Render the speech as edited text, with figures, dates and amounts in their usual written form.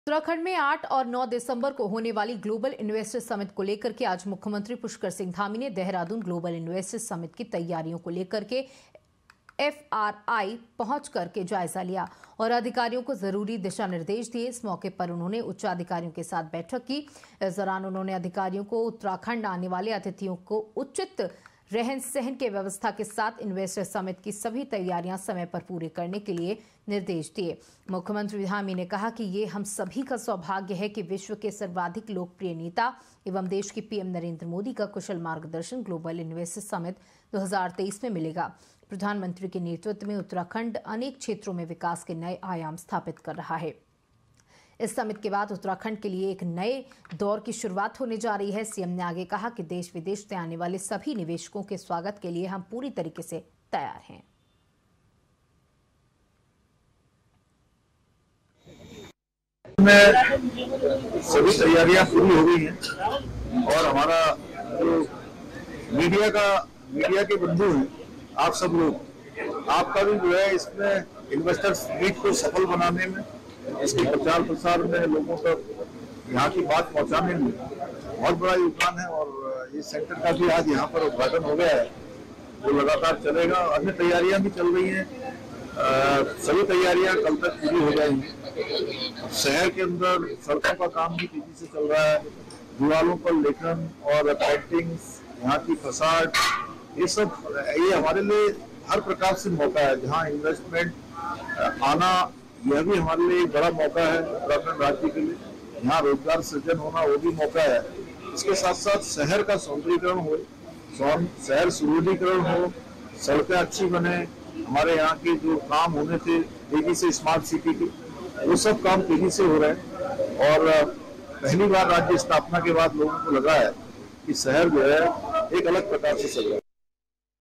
उत्तराखंड में 8 और 9 दिसंबर को होने वाली ग्लोबल इन्वेस्टर समिट को लेकर के आज मुख्यमंत्री पुष्कर सिंह धामी ने देहरादून ग्लोबल इन्वेस्टर समिट की तैयारियों को लेकर के FRI पहुंच करके जायजा लिया और अधिकारियों को जरूरी दिशा निर्देश दिए। इस मौके पर उन्होंने उच्च अधिकारियों के साथ बैठक की। इस दौरान उन्होंने अधिकारियों को उत्तराखंड आने वाले अतिथियों को उचित रहन सहन के व्यवस्था के साथ इन्वेस्टर समिट की सभी तैयारियां समय पर पूरे करने के लिए निर्देश दिए। मुख्यमंत्री धामी ने कहा कि ये हम सभी का सौभाग्य है कि विश्व के सर्वाधिक लोकप्रिय नेता एवं देश के PM नरेंद्र मोदी का कुशल मार्गदर्शन ग्लोबल इन्वेस्टर समिट 2023 में मिलेगा। प्रधानमंत्री के नेतृत्व में उत्तराखंड अनेक क्षेत्रों में विकास के नए आयाम स्थापित कर रहा है। इस समिट के बाद उत्तराखंड के लिए एक नए दौर की शुरुआत होने जा रही है। सीएम ने आगे कहा कि देश विदेश से आने वाले सभी निवेशकों के स्वागत के लिए हम पूरी तरीके से तैयार हैं। सभी तैयारियां पूरी हो गई हैं और हमारा जो मीडिया के बंधु हैं, आप सब लोग, आपका भी जो है इसमें इन्वेस्टर्स मीट को सफल बनाने में, इसके प्रचार प्रसार में, लोगों तक यहाँ की बात पहुँचाने में बहुत बड़ा योगदान है। और ये सेंटर का भी आज यहाँ पर उद्घाटन हो गया है, जो लगातार चलेगा। अन्य तैयारियां भी चल रही हैं, सभी तैयारियां कल तक पूरी हो जाएंगी। शहर के अंदर सड़कों का काम भी तेजी से चल रहा है। दीवारों पर लेखन और पेंटिंग्स, यहाँ की फसाड, ये हमारे लिए हर प्रकार से मौका है। जहाँ इन्वेस्टमेंट आना, यह भी हमारे लिए एक बड़ा मौका है उत्तराखंड राज्य के लिए। यहाँ रोजगार सृजन होना, वो भी मौका है। इसके साथ साथ शहर का सौंदर्यीकरण हो, शहर सुदृढ़ीकरण हो, सड़कें अच्छी बने, हमारे यहाँ के जो काम होने थे तेजी से स्मार्ट सिटी के, वो सब काम तेजी से हो रहे हैं। और पहली बार राज्य स्थापना के बाद लोगों को लगा है कि शहर जो है एक अलग प्रकार से चल रहा है।